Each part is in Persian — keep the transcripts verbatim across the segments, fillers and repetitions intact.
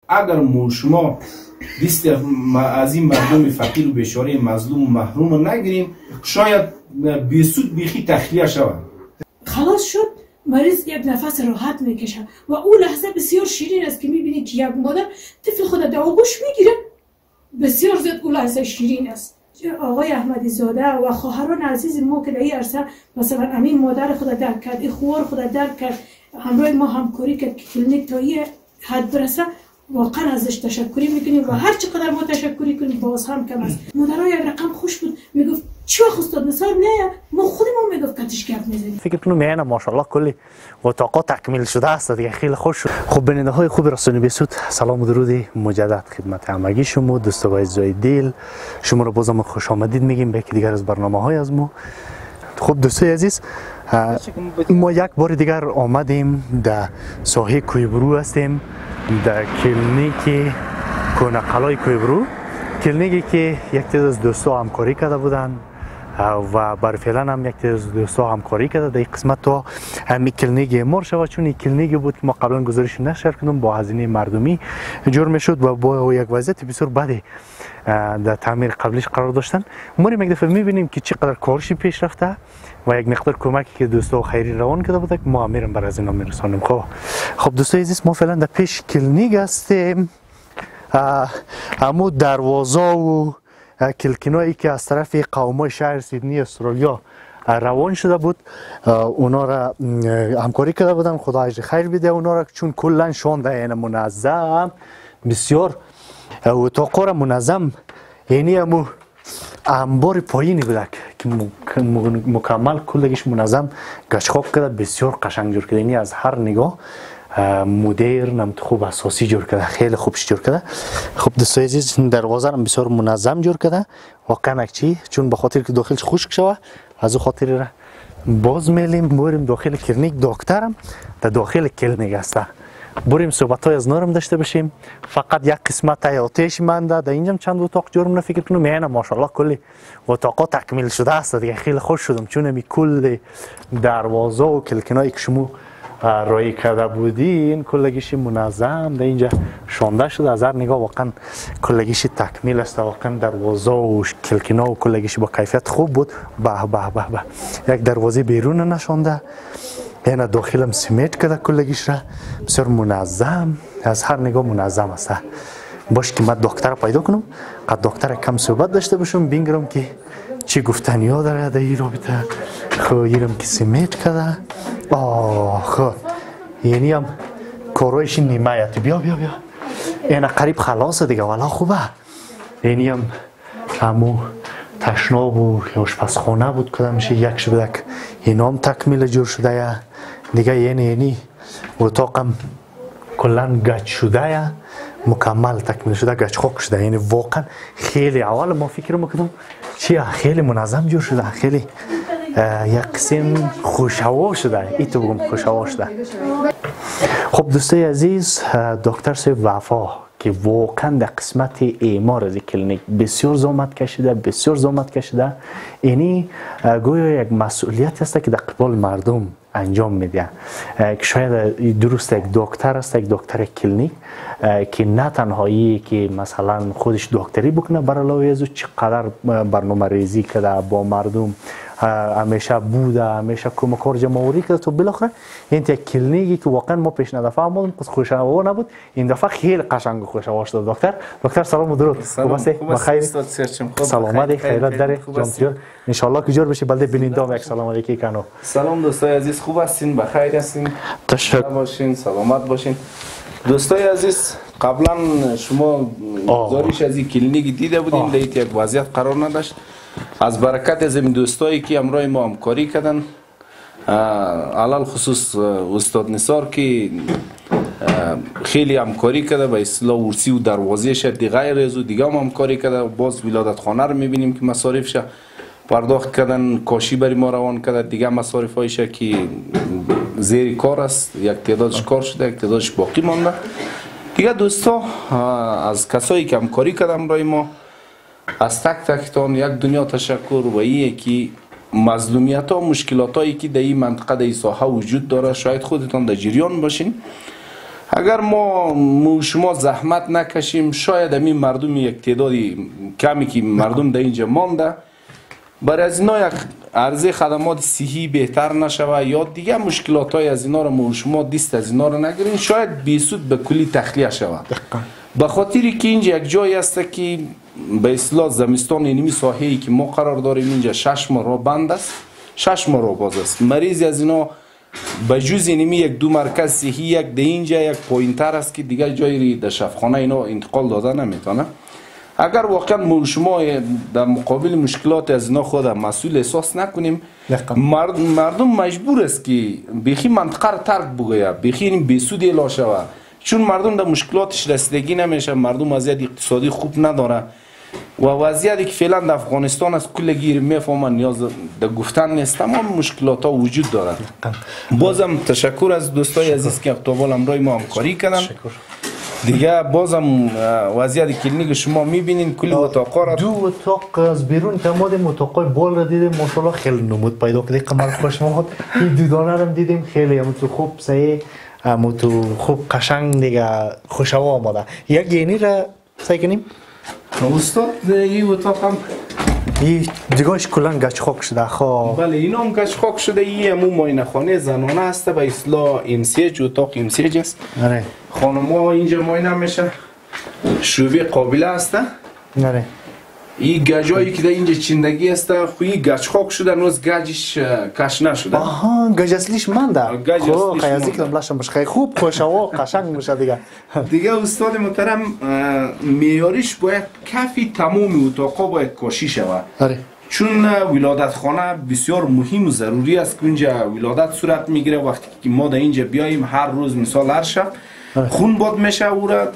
اگر مو شما دست از این مردم فقیر و بیچاره مظلوم و محروم رو نگیریم شاید بیسود بیخی تخلیه شود. خلاص شد مریض یک نفس راحت میکشه و اون لحظه بسیار شیرین است که میبینی که یک مادر طفل خود در آغوش میگیره. بسیار زیاد اون لحظه شیرین است. آقای احمدی زاده و خواهران عزیز ما که در این عرصه مثلا امین مادر خود درک کرد، این خوار خود درک کرد، همراه ما همکاری کرد که کلینیک تا این حد برسه، واقعا ازش تشکری میکنیم و هر چقدر ما تشکری کنیم باز هم کم است. مادرها یک رقم خوش بود میگفت چی وقت استاد نثار نه ما خودمون میگفت کتش گپ میزنیم. فکر کنم میانه ماشاءالله کلی اتاقا تکمیل شده است دیگه، خیلی خوش شد. خب بیننده های خوب رسانه بیسود، سلام و درود مجدد خدمت همگی شما دوستان عزیزای دل، شما رو بازم خوش آمدید میگیم به یکی دیگر از برنامه های از ما. خب دوستای عزیز، ما یک بار دیگر آمدیم در ساحه کویبرو هستیم، در کلینیک کنقلای کویبرو، کلینیکی که یک تعداد از دوستا همکاری کرده بودند و بر فعلا هم یک تعداد از دوستا همکاری کرده در این قسمت تا همین کلینیک اعمار شود، چون این کلینیکی بود که ما قبلا گزارش نشر کردیم با هزینه مردمی جور میشد و با یک وضعیت بسیار بدی در تعمیر قبلیش قرار داشتن. ما یک دفعه میبینیم که چقدر کارش پیش رفته و یک مقدار کمکی که دوستا خیری روان کرده بوده که ما میرم بر از اینا میرسانیم. خب خب دوستای عزیز، ما فعلا در پیش کلینیک هستیم. اما دروازه و کلکینایی که از طرف قومای شهر سیدنی استرالیا روان شده بود اونا را همکاری کرده بودن، خدا اجر خیر بده اونا را، چون کلا شانده یعنی منظم بسیار اتاقا را منظم، یعنی همو انبار پایینی بوده که مکمل کلگیش منظم گچخاک کرده، بسیار قشنگ جور کرده، یعنی از هر نگاه مدرن هم خوب اساسی جور کرده، خیلی خوبش جور کرده. خب دوستای عزیز، دروازه هم بسیار منظم جور کرده واقعا چی، چون به خاطر که داخلش خشک شوه از او خاطر را باز میلیم بریم داخل کلینیک. دکترم در داخل کلینیک هسته، بریم صحبت های از نارم داشته باشیم. فقط یک قسمت حیاتیش مانده، در اینجا چند اتاق جور من فکر کنم میانه ماشاءالله کلی اتاقا تکمیل شده است دیگه. خیلی خوش شدم چون می کل دروازه و کلکینایی که شما رای کرده بودین کلگیش منظم در اینجا شانده شده، از هر نگاه واقعا کلگیش تکمیل است، واقعا دروازه و کلکینا و کلگیش با کیفیت خوب بود. به به به به یک دروازه بیرون نشانده، یعنی داخلم سیمنت کرده کلگیش را، بسیار منظم، از هر نگاه منظم است. باش که من دکتر پیدا کنم، قد دکتر کم صحبت داشته باشم بینگرم که چی گفتنی ها داره در این رابطه. خب اینم که سیمنت کرده، آه خب یعنی هم کارایش نیمه ایت. بیا بیا بیا این قریب خلاصه دیگه، والا خوبه. یعنی هم همو تشناب و آشپزخانه بود کدام میشه یک شبدک، اینا هم تکمیل جور شده یا دیگه، یعنی یعنی اتاقم کلا گچ شده یا مکمل تکمیل شده، گچ خاک شده، یعنی واقعا خیلی اول ما فکر میکردم چیه خیلی منظم جور شده، خیلی یک قسم خوشهوا شده، ای تو بگم خوشهوا شده. خب دوستای عزیز، دکتر صاحب وفا که واقعا در قسمت اعمار از کلینیک بسیار زحمت کشیده، بسیار زحمت کشیده، یعنی گویا یک مسئولیت است که در قبال مردم انجام میده که شاید درست یک دکتر است، یک دکتر کلینیک که نه تنهایی که مثلا خودش دکتری بکنه، بر علاوه از او چقدر برنامه ریزی کرده با مردم، همیشه بوده، همیشه کمکار جمهوری کرده تا بالاخره این یک کلینیکی که واقعا ما پیش دفعه آمدیم خود خوشهوا نبود، این دفعه خیلی قشنگ خوشهوا شد. دکتر دکتر سلام و درود. خوب هستی؟ بخیر؟ سلامتی خیرات داره جان ان شاء الله که جور بشی. بلده بیننده یک سلام علیکی کنو. سلام دوستای عزیز، خوب هستین؟ بخیر هستین؟ تشکر باشین، سلامت باشین. دوستای عزیز، قبلا شما گزارش از این کلینیک دیده بودین، در یک وضعیت قرار نداشت. از برکت از این دوستایی که همراه ما همکاری کردن، علال خصوص استاد نثار که خیلی همکاری کرده به اصطلاح ورسی و دروازه شد دیگه غیر و دیگه هم همکاری کرده. باز ولادت خانه رو میبینیم که مصارفش پرداخت کردن، کاشی بری ما روان کرده، دیگه مصارف هایش که زیر کار است، یک تعدادش کار شده، یک تعدادش باقی مانده. دیگه دوستا از کسایی که همکاری کردن برای ما، از تک تکتان یک دنیا تشکر و اینه که مظلومیت ها و مشکلات هایی که در این منطقه در این ساحه وجود داره شاید خودتان در جریان باشین. اگر ما مو شما زحمت نکشیم شاید همین مردم یک تعدادی کمی که مردم در اینجا مانده برای از اینا یک عرضه خدمات صحی بهتر نشوه یا دیگه مشکلات های از اینا رو مو شما دیست از اینا رو نگیرین شاید بیسود به کلی تخلیه شود. به خاطری که اینجا یک جایی است که به اصطلاح زمستان اینمی ساحه‌ای که ما قرار داریم اینجا شش ماه را بند است، شش ماه را باز است. مریضی از اینا به جز اینمی یک دو مرکز صحی یک ده اینجا یک پوینتر است که دیگه جایی در شفاخانه اینا انتقال داده نمیتونه. اگر واقعا ما شما در مقابل مشکلات از اینا خود مسئول احساس نکنیم مرد مردم مجبور است که بیخی منطقه را ترک بگویه، بیخی این بیسود اعلا شوه، چون مردم در مشکلاتش رسیدگی نمیشه، مردم وضعیت اقتصادی خوب نداره و وضعیتی که فعلا در افغانستان از کل گیر میفهمن نیاز در گفتن نیست، تمام مشکلات ها وجود داره. بازم تشکر از دوستای عزیز که اقتبال امرای ما همکاری کردن. دیگه بازم وضعیت کلینیک شما میبینین کلی اتاقا را دو اتاق از بیرون تمام اتاقای بال را دیدیم ماشاءالله خیلی نمود پیدا کرده قمر خوش ما این دو دانه را دیدیم خیلی هم تو خوب صحیح هم تو خوب قشنگ دیگه خوشوا آماده. یک گینی را سعی کنیم استاد این اتاق هم این دیگهش کلان گچ خاک شده خواه. بله این هم گچ خاک شده. این همون ماینه خانه زنانه هسته به اصطلاح امسیج اتاق امسیج است. آره خانم ها اینجا ماینه میشه شوبه قابله هسته. آره این گجایی که در اینجا چندگی هسته خوی گچ خاک شده نوز گجش کش نشده. آها گج اصلیش منده. گج اصلیش خیلی کلم لاشم بشه خوب خوشوا قشنگ میشه دیگه. دیگه استاد محترم معیاریش باید کافی تمام اتاقا باید کاشی شود. آره چون ولادت خانه بسیار مهم و ضروری است که اینجا ولادت صورت میگیره. وقتی که ما در اینجا بیاییم هر روز مثال هر شب خون باد میشه او را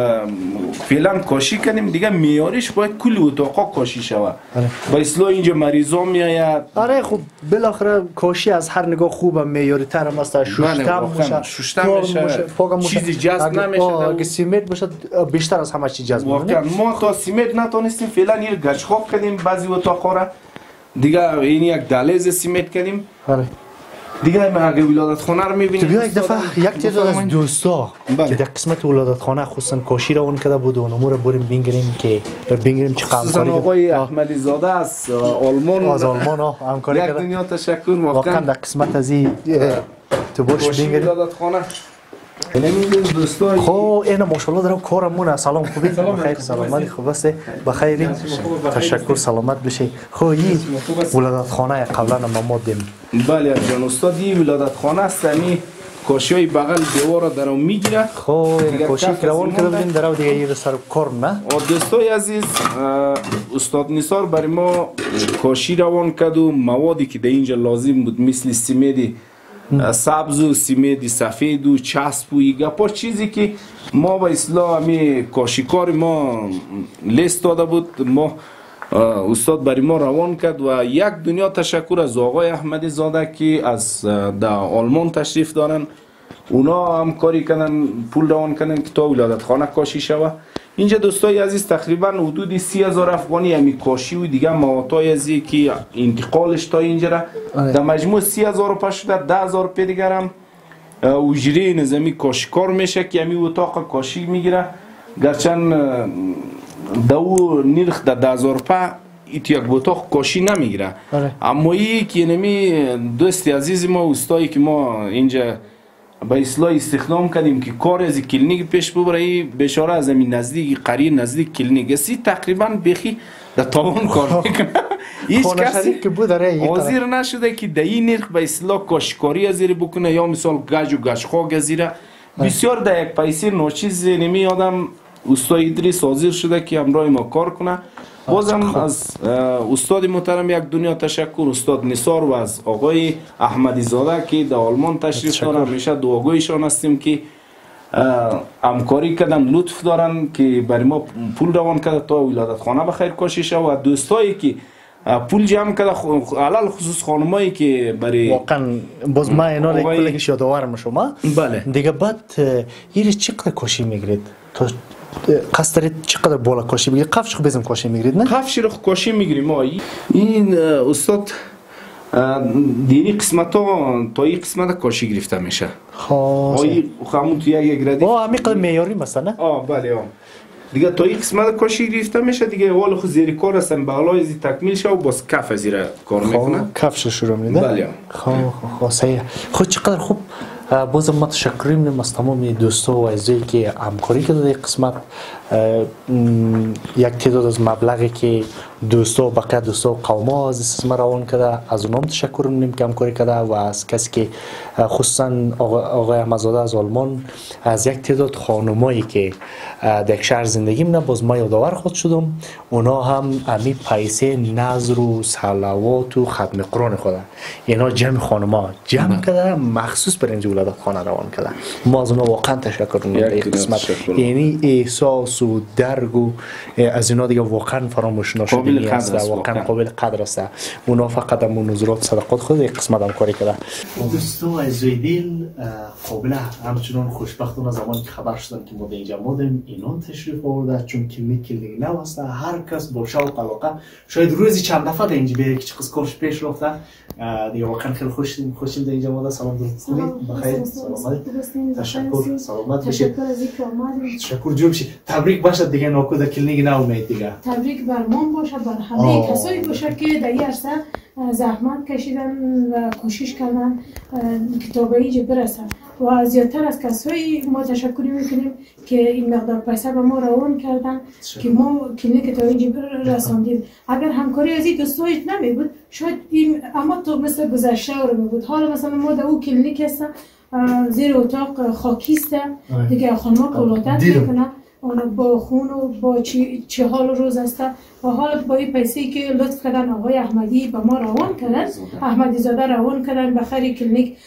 فعلا کاشی کنیم دیگه معیارش باید کل اتاقا کاشی شود. با اصلاح اینجا مریضا میآید. آره خب بالاخره کاشی از هر نگاه خوبه معیاری تر هم است. شوشتم میشه شوشتم میشه چیزی جذب نمیشه. اگه سیمنت باشه بیشتر از همه چی جذب میشه. واقعا ما تا سیمنت نتونستیم فعلا این گچ خاک کردیم بعضی اتاقا را دیگه این یک دهلیز سیمنت کردیم. آره دیگه ما اگه ولادت خانه رو می‌بینیم تو بیا یک دفعه یک تعداد از دوستا که در قسمت ولادت خانه خصوصا کاشی را اون کرده بود و اونمو رو بریم بینگریم که بینگریم چه همکاری آقای احمدی زاده از آلمان از آلمان همکاری کرده. یک دنیا تشکر واقعا در قسمت از این تو باش بینگریم ولادت خانه. نمی‌دونم دوستای خب اینا ماشاءالله دارم کارمون. سلام خوبی بخیر سلامتی خوب است بخیر تشکر سلامت بشی. خب این ولادت خانه قبلا ما مادیم. بله جان استاد این ولادت خانه است. یعنی کاشیای بغل دیوار در اون میگیره. خب کاشی کراون کرده بودیم در دیگه یه سر کار نه. دوستای عزیز استاد نثار برای ما کاشی روان کرد و موادی که در اینجا لازم بود مثل سیمدی سبز و سیمدی سفید و چسب و گپا چیزی که ما به اصطلاح می کاشیکار ما لیست داده بود ما استاد برای ما روان کرد و یک دنیا تشکر از آقای احمدی زاده که از در آلمان تشریف دارن. اونا همکاری کردن پول روان کردن که تا ولادت خانه کاشی شوه. اینجا دوستای عزیز تقریبا حدود سی هزار افغانی همی کاشی و دیگه مواتای ازی که انتقالش تا اینجا را در مجموع سی هزار و پنج شده ده هزار پی دیگر هم اجره نظامی کاشیکار میشه که همی اتاق کاشی میگیره. گرچن دو نرخ در ده هزار پا ایت یک اتاق کاشی نمیگیره. اما ای که نمی دوستی عزیز ما استایی که ما اینجا با اصلاح استخدام کردیم که کار از کلینیک پیش ببره بشاره از همین نزدیک قریه نزدیک کلینیک است تقریبا بخی در تاون کار میکنه. هیچ کسی حاضر نشده که در این نرخ با اصلاح کاشکاری ازیر بکنه یا مثال گج و گج خاک ازیره. بسیار در یک پیسیر ناچیز نمی آدم استاد ادریس حاضر شده که همراه ما کار کنه. بازم از استاد محترم یک دنیا تشکر استاد نثار و از آقای احمدی زاده که در آلمان تشریف دارن. همیشه دعاگویشان هستیم که همکاری کردن لطف دارن که برای ما پول روان کرده تا ولادت خانه بخیر کاشی شود و دوستایی که پول جمع کرده علل خصوص خانمایی که برای واقعا باز ما اینا یک کلش یادآورم شما. بله دیگه بعد این چقدر کاشی میگیرید تا قصد چقدر بالا کاشی میگیرید؟ قفش خو بزن کاشی میگیرید نه؟ قفش رو کاشی میگیریم ما. این استاد دینی قسمت ها تا این قسمت کاشی گرفته میشه. خب همون توی یک ردیف آه همین قدر معیاری مثلا. آه بله آه دیگه تا این قسمت کاشی گرفته میشه دیگه اول خود زیر کار هستن بالا از تکمیل شه و باز کف زیر کار میکنه. کفش شروع میده. بله. خب خب صحیح. خود چقدر خوب. باز ما تشکر می‌کنیم از تمام دوستا و عزیزایی که همکاری کردن در قسمت. یک تعداد از مبلغی که دوستا و بقیه دوستا و قوما از سیستم روان کرده از اونام تشکر می‌کنیم که همکاری کرده و از کسی که خصوصا آقای احمدزاده از آلمان از یک تعداد خانمایی که در شهر زندگی می‌کنن باز ما یادآور خود شدم اونا هم امی پیسه نذر و صلوات و ختم قرآن خدا اینا جمع خانما جمع کرده مخصوص برای اینجا ولادت خانه روان کرده ما از اونا واقعا تشکر می‌کنیم در قسمت یعنی احساس و درگ و از اینا دیگه واقعا فراموش نشدنی است و واقعا قابل قدر است اونا فقط همون نظرات صدقات خود در قسمت همکاری کرده دوستا عزیزای دل قابله همچنان خوشبختانه زمانی که خبر شدن که ما در اینجا بودیم اینا تشریف آورده چون که میکل نو است هر کس با شوق علاقه شاید روزی چند دفعه در اینجا بره که چه قصه کارش پیش رفته دیگه واقعا خیلی خوشیم خوشیم در اینجا بوده سلام دوستان بخیر سلامت تشکر سلامت باشید تشکر از اینکه اومدید تشکر جون بشید تبریک باشه دیگه ناکو در کلینیک نو امید دیگه تبریک بر ما باشه بر همه کسایی باشه که در این عرصه زحمت کشیدن و کوشش کردن کتاب اینجا برسن و زیادتر از کسایی ما تشکر میکنیم که این مقدار پیسه به ما روان کردن که ما کلینیک تا اینجا رساندیم اگر همکاری از این دوستای نمی بود شاید این اما تو مثل گذشته رو می بود حالا مثلا ما در اون کلینیک هستم زیر اتاق خاکیسته دیگه خانم که ولادت میکنن با خون و با چی, چی حال روز است و حالا با این پیسه که لطف کردن آقای احمدی به ما روان کردن احمدی زاده روان کردن بخیر کلینیک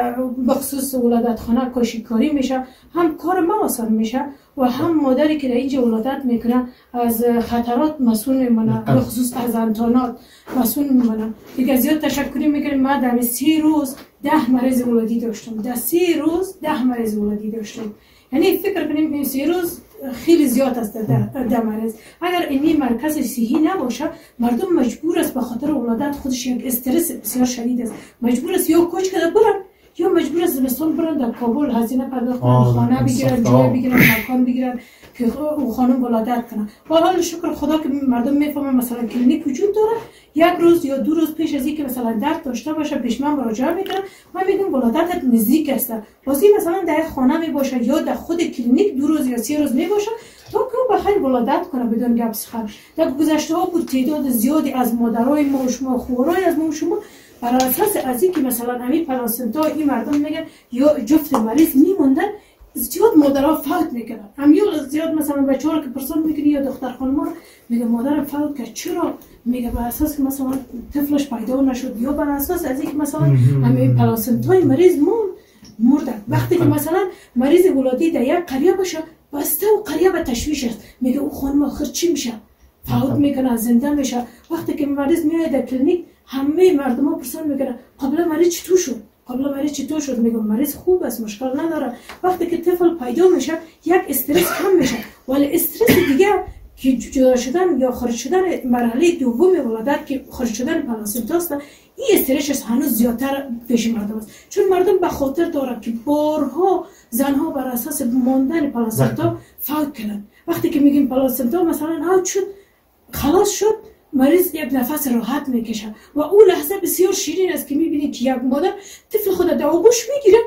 بخصوص ولادت خانه کاشیکاری میشه هم کار ما آسان میشه و هم مادری که در اینجا ولادت میکنه از خطرات مسئول میمونه بخصوص از انتانات مسئول میمونه دیگه زیاد تشکری میکنیم ما در سی روز ده مریض ولادی داشتم در سی روز ده مریض ولادی داشتم یعنی فکر کنیم این سی روز خیلی زیاد است در مریض اگر اینی مرکز صحی نباشه مردم مجبور است به خاطر ولادت خودش یک استرس بسیار شدید است مجبور است یا کوچ کرده برن یا مجبور است زمستان برن در کابل هزینه پرداخت کنن خانه بگیرن جای بگیرن مکان بگیرن که او خانم ولادت کنه و حال شکر خدا که مردم میفهمن مثلا کلینیک وجود داره یک روز یا دو روز پیش از اینکه مثلا درد داشته باشه پیش من مراجعه میکنن ما میگم ولادتت نزدیک است واسه مثلا در خانه می باشه یا در خود کلینیک دو روز یا سه روز می باشه تا که بخیر ولادت کنه بدون گپ سخن در گذشته ها بود تعداد زیادی از مادرای ما و شما خوارای از ما و شما بر اساس از اینکه مثلا همین پلاسنتا این مردم میگن یا جفت مریض میموندن زیاد مادرها فوت میکنن همیول زیاد مثلا بچه‌ها که پرسان میکنی یا دختر خانم‌ها میگه مادرم فوت کرد چرا میگه بر اساس که مثلا طفلش پیدا نشد یا بر اساس از اینکه مثلا همین پلاسنتای مریض مون مردن وقتی که مثلا مریض ولادی در یک قریه باشه بسته و قریه به تشویش است میگه او خانم آخر چی میشه فوت میکنه زنده میشه وقتی که مریض میاد در کلینیک همه مردم ها پرسان میکنن قبل مریض چطور شد قبل مریض چطور شد میگم مریض خوب است مشکل نداره وقتی که طفل پیدا میشه یک استرس کم میشه ولی استرس دیگه که جدا شدن یا خارج شدن مرحله دوم ولادت که خارج شدن پلاسنتا است این استرسش هنوز زیادتر پیش مردم است چون مردم به خاطر دارن که بارها زنها بر اساس ماندن پلاسنتا فوت کردن وقتی که میگیم پلاسنتا مثلا اوت شد خلاص شد مریض یک نفس راحت میکشه و اون لحظه بسیار شیرین است که میبینید که یک مادر طفل خود در آغوش میگیره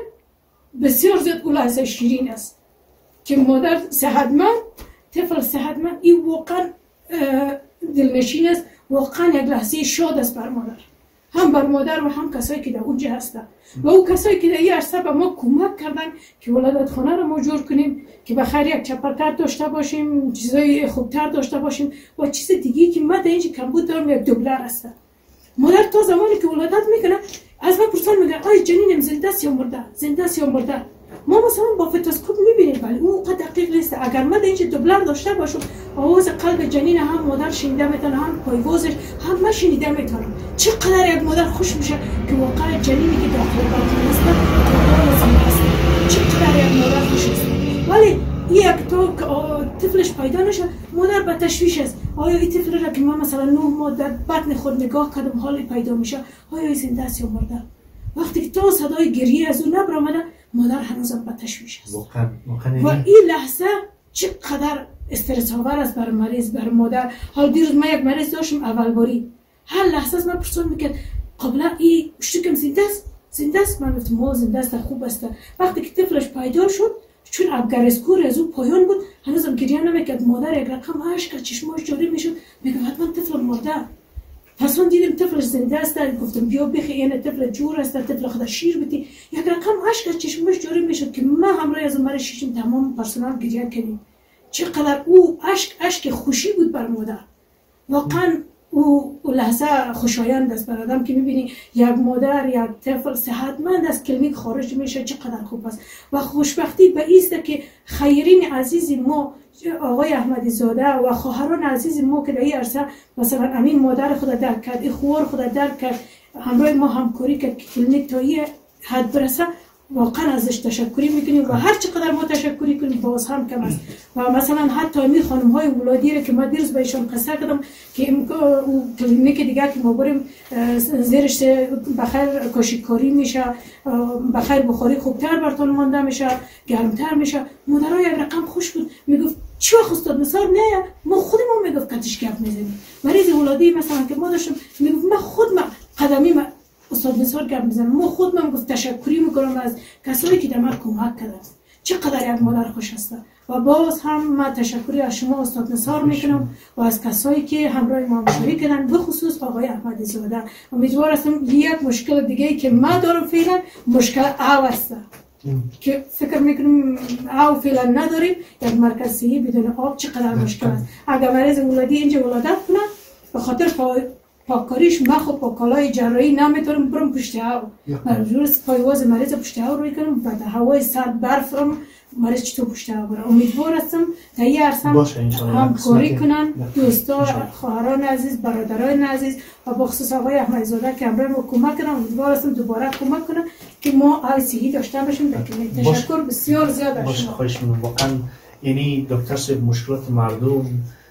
بسیار زیاد اون لحظه شیرین است که مادر صحتمند طفل صحتمند این واقعا دلنشین است واقعا یک لحظه شاد است بر مادر هم بر مادر و هم کسایی که در اونجا هستن و اون کسایی که در این عرصه به ما کمک کردن که ولادت خانه رو ما جور کنیم که بخیر یک چپرکت داشته باشیم چیزای خوبتر داشته باشیم و چیز دیگه که ما در اینجا کمبود دارم یک دوبلر هستن مادر تا زمانی که ولادت میکنه از من پرسان میگن آیا جنینم زنده است یا مرده زنده است یا مرده ما مثلا با فتوسکوپ میبینیم ولی اون قد دقیق نیست اگر ما در اینجا دوبلر داشته باشم آواز قلب جنین هم مادر شنیده میتونه هم پایوازش هم من شنیده میتونم چقدر یک مادر خوش میشه که واقعا جنینی که داخل بطن است چقدر یک مادر خوش است ولی یک تو طفلش پیدا نشه مادر به تشویش است. آیا این طفل را که من مثلا نه ماه در بطن خود نگاه کردم حالی پیدا میشه، آیا این زنده است یا مرده؟ وقتی که تا صدای گریه از او نبرآمده، مادر هنوزم به تشویش است. و این لحظه چقدر استرس آور است بر مریض، بر مادر. حال دیروز من یک مریض داشتم اول باری، هر لحظه از من پرسان میکرد قبلا این شکم زنده است؟ زنده است؟ من گفتم ما زنده است، خوب است. وقتی که طفلش پیدا شد، چون ابگرسکور از او پایان بود، هنوزم گریه نمیکرد. مادر یک رقم اشک از چشماش جاری میشد، میگه حتما طفل مرده. پس اون دیدم طفلش زنده است، گفتم بیا بخی، این طفل جور است، طفل خدا شیر بدی. یک رقم اشک از چشماش جاری میشد که من همراه از اون مرا شیشم تمام پرسنل گریه کردیم. چقدر او اشک اشک خوشی بود بر مادر. واقعا او لحظه خوشایند است بر آدم که میبینی یک مادر یک طفل صحتمند از کلینیک خارج میشه، چقدر خوب است. و خوشبختی به ایست که خیرین عزیز ما آقای احمدی زاده و خواهران عزیز ما که در این عرصه مثلا امین مادر خود درک کرد، این خوار خود درک کرد، همراه ما همکاری کرد که کلینیک تا این حد برسه. واقعا ازش تشکری میکنیم و هر چقدر ما تشکری کنیم باز هم کم است. و مثلا حتی می خانم های ولادی را که ما دیروز بهشان قصه کردم که او کلینیک دیگه که ما بریم زیرش بخیر کاشیکاری میشه، بخیر بخاری خوبتر برتون مانده میشه، گرمتر میشه. مادرها یک رقم خوش بود، میگفت چی وقت استاد نثار نه ما خودمون میگفت کتش گپ میزنیم. مریض ولادی مثلا که ما داشتم میگفت من خود من قدمی من استاد نثار گپ میزنم، ما خود من گفت تشکری میکنم از کسایی که در من کمک کردن. چقدر یک مادر خوش است. و باز هم من تشکری از شما استاد نثار میکنم و از کسایی که همراه ما مشوری کردن، به خصوص آقای احمدی زاده. امیدوار هستم یک مشکل دیگه که ما دارم فعلا مشکل او است که فکر میکنم او فعلا نداریم. یک مرکز صحی بدون آب چقدر مشکل است. اگر مریض ولادی اینجا ولادت کنه به خاطر پاکاریش من خب با کالای جراحی نمیتونم برم پشت هوا، مجبور است پایواز مریض پشت هوا روی کنم و در هوای سرد برف هم مریض چطور پشت هوا بره. امیدوار هستم در این عرصه همکاری کنن دوستا، خواهران عزیز، برادران عزیز و بخصوص آقای احمدی زاده که همراه ما کمک کنن. امیدوار هستم دوباره کمک کنن که ما آی صحی داشته باشیم. تشکر بسیار زیاد از شما. خواهش می‌کنم. واقعا یعنی دکتر صاحب مشکلات مردم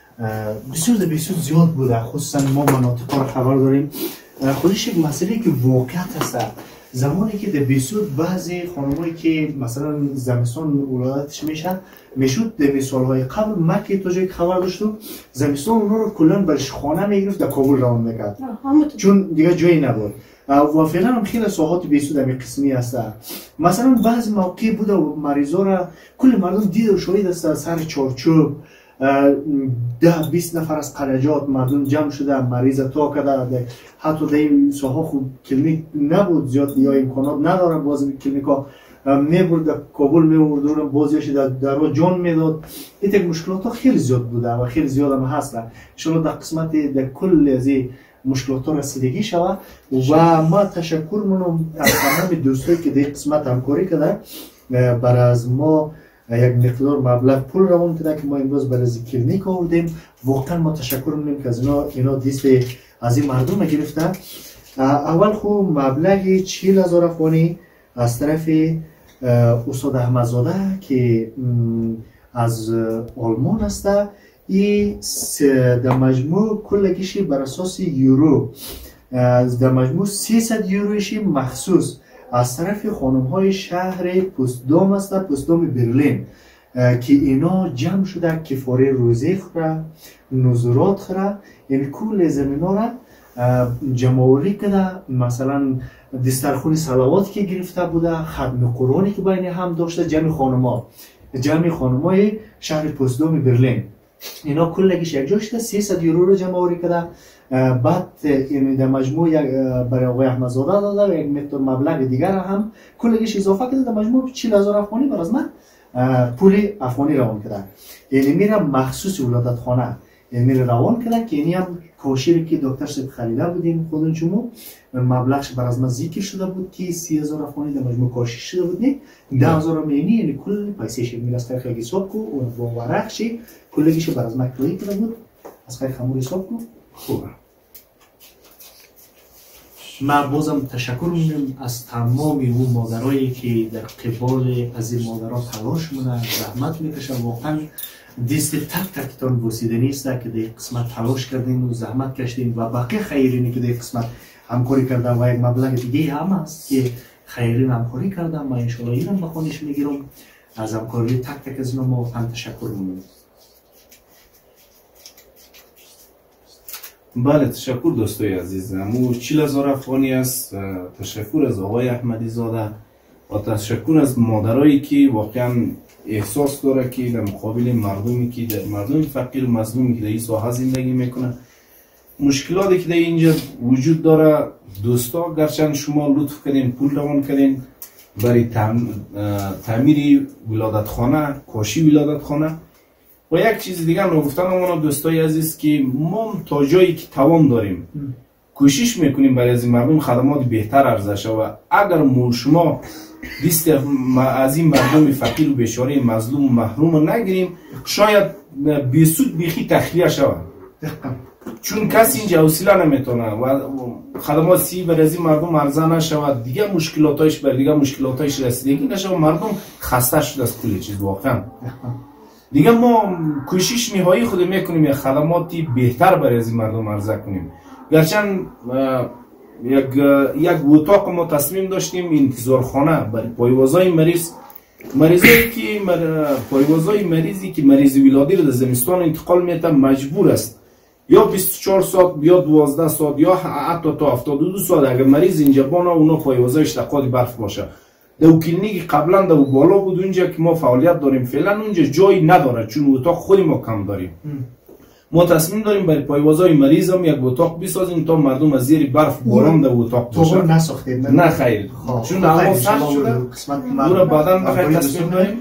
بسیار بسیار زیاد بوده، خصوصا ما مناطق را خبر داریم. خودش یک مسئله که واقعیت است. زمانی که در بسیار بعضی خانمایی که مثلا زمستان ولادتش میشه میشد، در مثالهای قبل ما که تو جایی خبر داشتم زمستان اونا رو کلا برش خانه میگرفت در کابل روان میکرد چون دیگه جایی نبود. و فعلا هم خیلی ساحات بسیار در قسمی هست. مثلا بعضی موقع بوده و مریضا را کل مردم دید و شاهد است سر چارچوب ده بیست نفر از قلجات مردم جمع شده مریض تا کده. حتی در این ساحه خوب کلینیک نبود زیاد یا امکانات ندارن، باز کلینیک ها میبرد در کابل میبرد بازیش در درو جان میداد. این تک مشکلات ها خیلی زیاد بوده و خیلی زیاد هم هست. انشاءالله در قسمت در کل از این مشکلات ها رسیدگی شود. و ما تشکر منم از تمام دوستایی که در قسمت همکاری کرده برای از ما یک مقدار مبلغ پول روان کرده که ما امروز برای کلینیک آوردیم. واقعا ما تشکر می‌کنیم که از اینا اینا دیست از این مردم گرفته. اول خو مبلغ چهل هزار افغانی از طرف استاد احمدزاده که از آلمان است. این در مجموع کلگیش بر اساس یورو در مجموع سیصد یورویش مخصوص از طرف خانم های شهر پوستدام است، پوستدام برلین که اینا جمع شده کفاره روزه خوره، نظرات خوره، این کل زمین ها را جمعوری کرده. مثلا دسترخون صلوات که گرفته بوده، ختم قرآنی که بین هم داشته، جمع خانم ها جمع خانم های شهر پوستدام برلین اینا کلگیش یک جا شده سیصد یورو رو جمعوری کرده. بعد این در مجموع برای آقای احمدزاده داده و یک مقدار مبلغ دیگر هم کلگیش اضافه کرده. در مجموع چهل هزار افغانی بر از من پول افغانی روان کرده. یعنی میره مخصوص ولادت خانه یعنی میره روان کرده که یعنی هم کاشیری که دکتر صاحب خریده بودیم خودن شما مبلغش بر از من ذکر شده بود که سی هزار افغانی در مجموع کاشی شده بود. نه ده هزار میانی یعنی کل پیسهش میرسته خیلی حساب کو و با ورقشی کلگیش بر از من کلی کرده بود. از خیلی خمور حساب کو خوبه. من بازم تشکر می‌کنم از تمام اون مادرایی که در قبال از این مادرها تلاش می‌کنن، زحمت می‌کشن. واقعا دست تک تکتان بوسیدنی است که در قسمت تلاش کردین و زحمت کشیدین و باقی خیرینی که در قسمت همکاری کردن و یک مبلغ دیگه هم است که خیرین همکاری کردن و انشالله اینم بخونش میگیرم. از همکاری تک تک از اینا ما هم تشکر میکنم. بله تشکر دوستای عزیزم. او چهل هزار افغانی است. تشکر از آقای احمدی زاده و تشکر از مادرایی که واقعا احساس داره که در مقابل مردمی که در مردم فقیر و مظلومی که در این ساحه زندگی میکنه مشکلاتی که در اینجا وجود داره. دوستا گرچند شما لطف کردین پول روان کردین برای تعمیر ولادتخانه، کاشی ولادتخانه و یک چیز دیگه هم گفتن ما دوستای عزیز که ما تا جایی که توان داریم کوشش میکنیم برای از این مردم خدمات بهتر عرضه شود و اگر ما شما دست از این مردم فقیر و بیچاره مظلوم و محروم نگیریم شاید بیسود بیخی تخلیه شود، چون کسی اینجا حوصله نمیتونه و خدمات سی برای از این مردم عرضه نشود دیگه مشکلاتش بر دیگه مشکلاتش رسیدگی نشود مردم خسته شده از کل چیز. واقعا دیگه ما کوشش نهایی خود میکنیم یک خدماتی بهتر برای از این مردم عرضه کنیم. گرچند یک یک اتاق ما تصمیم داشتیم انتظارخانه برای پایوازای مریض مریضایی که مر... پایوازای مریضی که مریض ولادی رو در زمستان انتقال میده مجبور است یا بیست و چهار ساعت یا دوازده ساعت یا حتی تا هفتاد و دو ساعت اگر مریض اینجا بانا اونا پایوازای اشتقاق برف باشه. در کلینیک قبلا در بالا بود اونجا که ما فعالیت داریم فعلا اونجا جایی نداره چون اتاق خودی ما کم داریم. ما تصمیم داریم برای پایوازای مریض هم یک اتاق بسازیم تا مردم از زیر برف باران در اتاق باشه. تو نساختید؟ نه خیر، چون هوا سخت شده دور بعدا بخیر تصمیم داریم.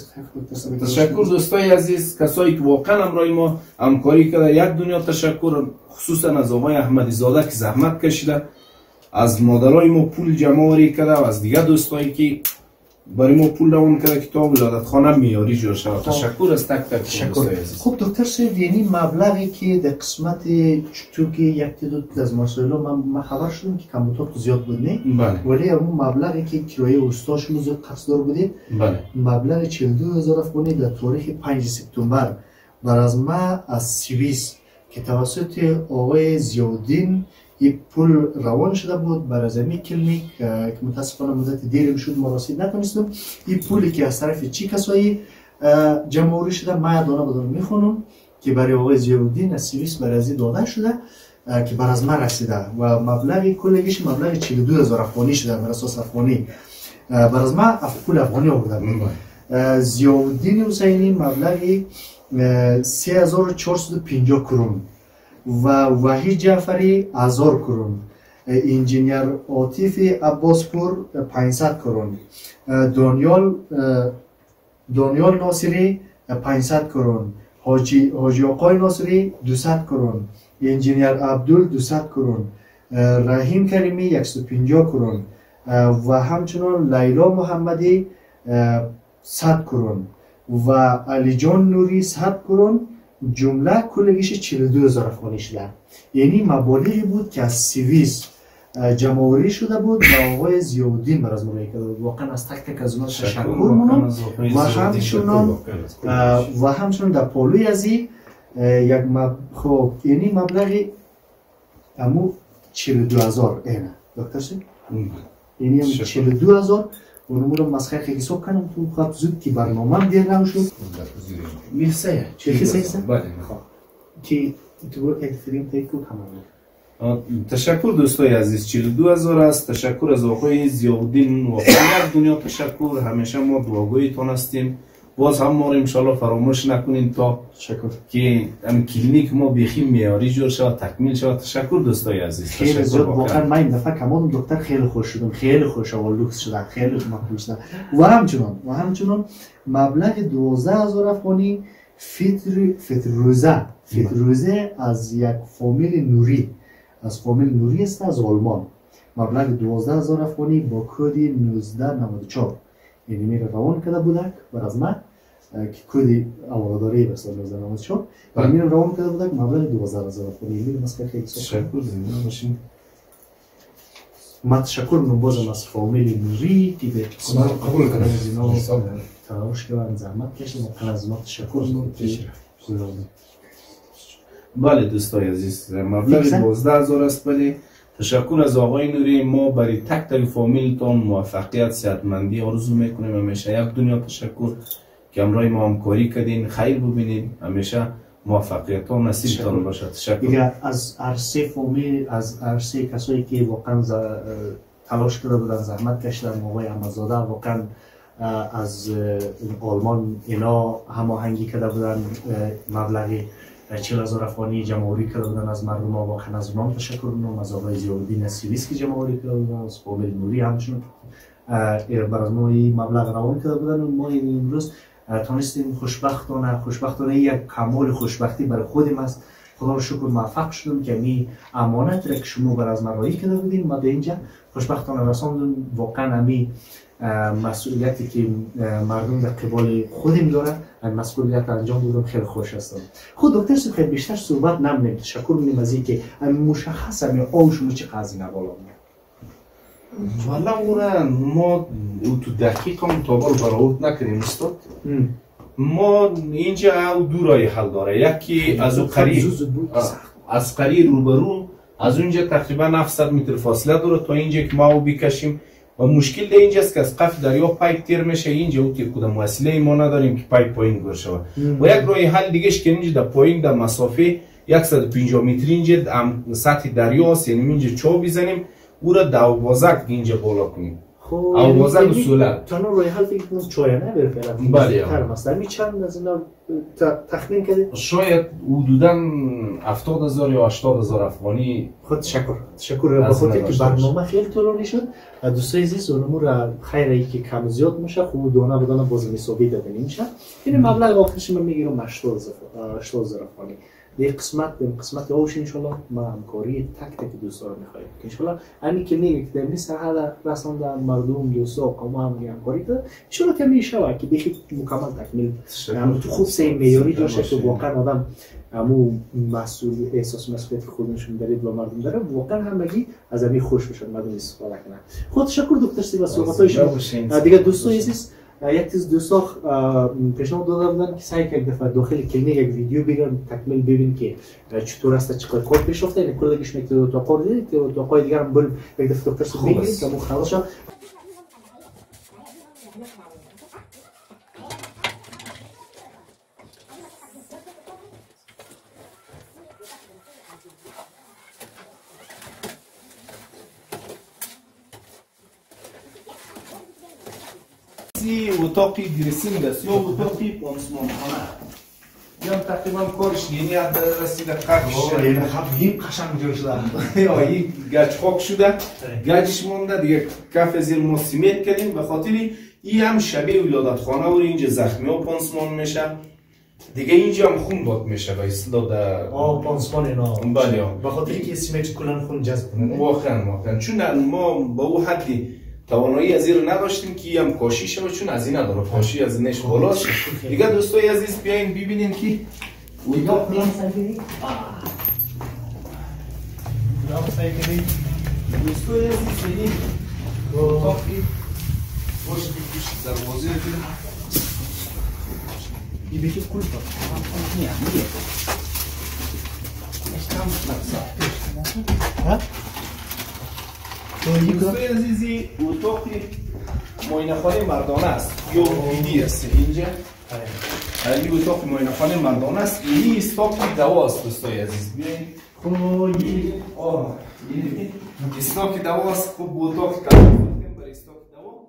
تشکر دوستای عزیز، کسایی که واقعا همراه ما همکاری کرده. یک دنیا تشکر خصوصا از آقای احمدی زاده که زحمت کشیده، از مادرای ما پول جمع آوری کرده و از دیگه دوستایی که برای ما پول روان کرده که تا ولادتخانه میاری جور شود. تشکر از تک تک دوستای عزیز. خب دکتر صاحب، یعنی مبلغی که در قسمت تو که یک تعداد از مسائل من خبر شدم که کمبودات زیاد بود نه؟ بله. ولی اون مبلغی که کرایه استاش زیاد قصدار بودید، بله. مبلغ چهل و دو هزار افغانی در تاریخ پنج سپتامبر بر از ما از سوئیس که توسط آقای ضیاءالدین این پول روان شده بود برای زمین کلینیک که متاسفانه مدت دیری شد ما رسید نتونستم. این پولی که از طرف چی کسایی جمع آوری شده ما دانه بدون میخونم که برای آقای ضیاءالدین از سوئیس برای از داده شده که بر از ما رسیده و مبلغ کلش مبلغ چهل و دو هزار افغانی شده بر اساس افغانی بر از ما پول افغانی آورده بود. ضیاءالدین حسینی مبلغ سه هزار و چهارصد و پنجاه کرون و وحید جعفری هزار کرون، انجینیر عاطف عباسپور پانصد کرون، دانیال دانیال ناصری پانصد کرون، حاجی حاجی آقای ناصری دویست کرون، انجینیر عبدل دویست کرون، رحیم کریمی صد و پنجاه کرون و همچنان لیلا محمدی صد کرون و علی جان نوری صد کرون. جمله کلگیش چهل و دو هزار افغانی شده. یعنی مبالغی بود که از سوئیس جمع آوری شده بود و آقای ضیاءالدین بر از ما کرده بود. واقعا از تک تک از اونها تشکر می‌کنم و همچنان و همچنان در پالوی از این یک مب... خب یعنی مبلغی امو چهل و دو هزار اینه دکتر صاحب، یعنی چهل و دو هزار اونمو رو مسخره خیلی حساب کنم تو خط زود که برنامه هم دیر نشد میخسه چه میخسه؟ بله که تو اکستریم تیکو کامل. تشکر دوستای عزیز. چهل و دو هزار است. تشکر از آقای ضیاءالدین. واقعا یک دنیا تشکر. همیشه ما دعاگویتان هستیم. باز هم ما رو انشالله فراموش نکنین تا تشکر که ام کلینیک ما بیخی معیاری جور شود تکمیل شود. تشکر دوستای عزیز. خیلی زیاد واقعا من این دفعه کمال دکتر خیلی خوش شدم، خیلی خوش و لوکس شدم، خیلی مقبول شدم و همچنان و همچنان مبلغ دوازده هزار افغانی فطر فطر روزه فطر روزه از یک فامیل نوری از فامیل نوری است از آلمان. مبلغ دوازده هزار افغانی با کد نوزده نود و چهار یعنی میره روان کرده بودک بر از من که کدی اواداری بسیار نوزده نود و چهار و میره روان کرده بودک مبلغ دوازده هزار افغانی. میره مسکر خیلی تشکر زنده باشین. ما تشکر میکنم بازم از فامیل نوری که به قسمت قبول کنم از اینا تلاش کردن زحمت کشیدن و از ما تشکر میکنم. بله دوستای عزیز مبلغ دوازده هزار است. ولی تشکر از آقای نوری. ما برای تک تک فامیلتان موفقیت صحتمندی آرزو میکنیم. همیشه یک دنیا تشکر که همراه ما همکاری کردین. خیر ببینید. همیشه موفقیت ها نصیبتان باشه. تشکر. دیگه از هر سه فامیل، از هر سه کسایی که واقعا تلاش کرده بودن زحمت کشیدن، آقای احمدزاده واقعا از آلمان اینا هماهنگی کرده بودن مبلغ چهل هزار افغانی جمع‌آوری کرده بودن از مردم ها. واقعا از اونام تشکر میکنم. از آقای ضیاءالدین نصیریس که جمع‌آوری کرده بودن، از فامیل نوری همچنین برای ما این مبلغ روان کرده بودن. ما امروز تونستیم خوشبختانه خوشبختانه یک کمال خوشبختی برای خودم است. خدا رو شکر موفق شدم که می امانت را که شما بر از من راهی کرده بودین ما به اینجا خوشبختانه رساندم. واقعا امی مسئولیتی که مردم در قبال خودم داره این مسئولیت انجام دادم. خیلی خوش هستم. خود دکتر صاحب خیلی بیشتر صحبت نمونیم. تشکر می‌کنم از اینکه مشخص می آو شما چه قضیه بالا میاد. والا اون ما تو دقیق هم تابل برآورد نکردیم استاد. ما اینجا او دو راه حل داره. یکی از او قریب از قریب روبرو، از اونجا تقریبا هفتصد متر فاصله داره تا اینجا که ما او بکشیم. و مشکل در اینجاست که از قفل دریا پایپ تیر میشه. اینجا او که کدام وسیله ما نداریم که پایپ پایین گذاشته شود. و یک راه حل دیگهش که اینجا در پایین در مسافه صد و پنجاه متری اینجا سطح دریا است، یعنی اینجا چوب بزنیم او را دوازده اینجا بالا کنیم. اوازه و سولر تنها راه حل فکر کنم چایانه بره فعلا. بله مثلا می چند از اینا تخمین کرده؟ شاید حدوداً هفتاد هزار یا هشتاد هزار افغانی. خود تشکر تشکر به خاطر که برنامه خیلی طولانی شد. دوستای عزیز اونمون را خیر ای که کم زیاد میشه خوب دونه بدانه باز حسابی دادن میشه. این مبلغ آخرش من میگیرم هشتاد هزار افغانی. در قسمت در قسمت اوش انشالله ما همکاری تک تک دوستا رو میخوایم که انشالله همین که نیمی که در این سرحد رساندن مردم دوستا قوم هم همکاری کرد انشالله کمی شود که بخی مکمل تکمیل تو خوب سه معیاری داشته که واقعا آدم همو مسئول احساس مسئولیت خودشون دارید و مردم داره واقعا همگی از همین خوش بشن مردم استفاده کنن. خود تشکر دکتر سی و صحبت‌های شما. دیگه دوستای عزیز یک چیز دوستا پیشنهاد داده بودن که سعی کنید دفعه داخل کلینیک یک ویدیو بگیرن تکمیل ببین که چطور است چقدر کار پیش رفته. این کلش میتونه تو کار دیدید که تو کار دیگه هم بل یک دفعه دکتر سو بگیرید که مو خلاص شد. اتاقی درسینگ است یا اتاقی پانسمان خانه. یا تقریبا کارش یعنی حد رسیده قفش یعنی خیلی قشنگ جور شده. یا این گچ خاک شده گچش مونده دیگه کف زیر ما سیمت کردیم به خاطر این هم شبیه ولادت خانه و اینجا زخمی ها پانسمان میشه دیگه اینجا هم خون باد میشه به اصطلاح در آه پانسمان اینا. بله به خاطر اینکه سیمت کلا خون جذب کنه. واقعا واقعا چون ما با او حدی توانایی از این رو نداشتیم که هم کاشی شد چون از این نداره کاشی از اینش بالاست. دیگه دوستای عزیز بیاین ببینیم که اتاق دوستای عزیز این اتاقی باشه که توش دروازه دیدم این بیشتر کل با نیه نیه اشتم ها دوستای عزیزی اتاقی معاینه خانه مردانه است یا ویدی است اینجا. این اتاق معاینه خانه مردانه است. این استاک دوا است دوستای عزیز. بیاین خوی آه این استاک دوا است. خوب اتاق کردیم برای استاک دوا.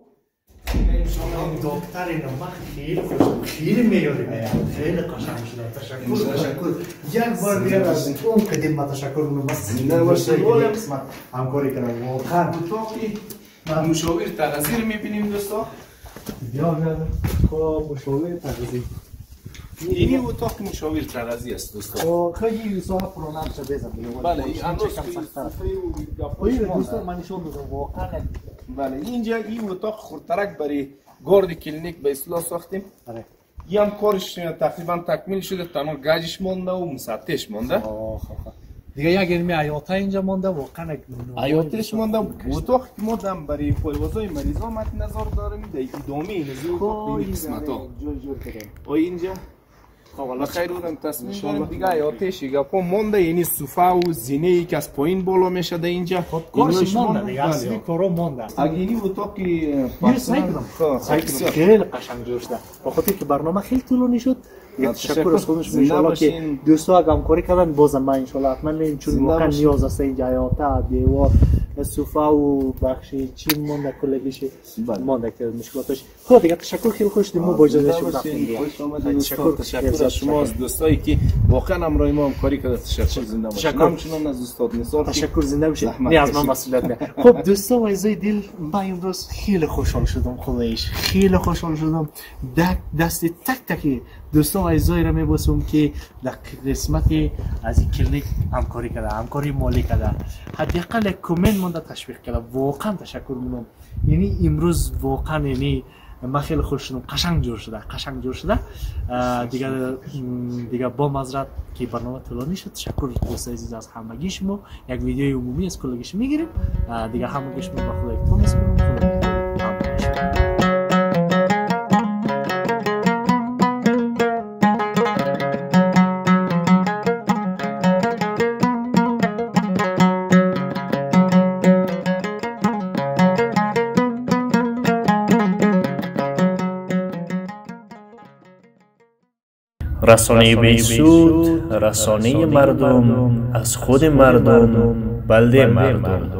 دکتر اینا ما خیلی خوش خیلی میاری خیلی قشنگ شده. تشکر تشکر یک بار دیگر از اون قدیم ما تشکر میکنم. بس زنده باشید. قسمت همکاری کردن واقعا. اتاقی مشاور تغذیه میبینیم دوستا. بیا بیا خب مشاور تغذیه اینی اتاق مشاور تغذیه است دوستا. خیلی صاحب پرونام شده بزن. بله این امروز این دوستا من نشون دادم واقعا. بله اینجا این اتاق خردترک برای گارد کلینیک به اصطلاح ساختیم. آره این کارش تقریبا تکمیل شده. تنها گاجش مونده و مسطحش مونده. دیگه یک علمی حیاته اینجا مونده واقعا حیاتش مونده اتاق که ما دم برای پایوازای مریضا مد نظر داریم در ادامه این اتاق این قسمت ها و اینجا والا خیر اونم تصمیم داریم دیگه حیاتش گپا مونده، یعنی صوفه و زینه ای که از پایین بالا میشه در اینجا کارش مونده دیگه اصلی کارو مونده. اگه این اتاقی یه سعی کنم خیلی قشنگ جور شده بخاطر که برنامه خیلی طولانی شد. تشکر از خودش انشالله که دوستا همکاری کردن بازم من انشالله حتما میریم چون واقعا نیاز است اینجا حیاته دیوار صوفه و بخش چی مونده کلگیش مونده که مشکلاتش. خب دیگه تشکر خیلی خوش دیدیم. ما با اجازه شما رفتیم. تشکر تشکر از شما از دوستایی که واقعا همراه ما همکاری کردن. تشکر زنده باشید. همچنان از استاد نثار تشکر زنده باشید. نه از من مسئولیت نه. خب دوستا و عزیزای دل من امروز خیلی خوشحال شدم خداییش خیلی خوشحال شدم. دست تک تک دوستا و عزیزای را میبوسم که در قسمت از این کلینیک همکاری کرده همکاری مالی کرده حداقل کامنت مونده تشویق کرده. واقعا تشکر میکنم. یعنی امروز واقعا یعنی من خیلی خوش شدم. قشنگ جور شده قشنگ جور شده دیگه دیگه با معذرت که برنامه طولانی شد. تشکر دوستای عزیز از همگی شما. یک ویدیوی عمومی از کلگیش میگیریم دیگه همگی شما با خدا اکتفا میکنم. رسانه بیسود، رسانه مردم از خود مردم، بلده مردم.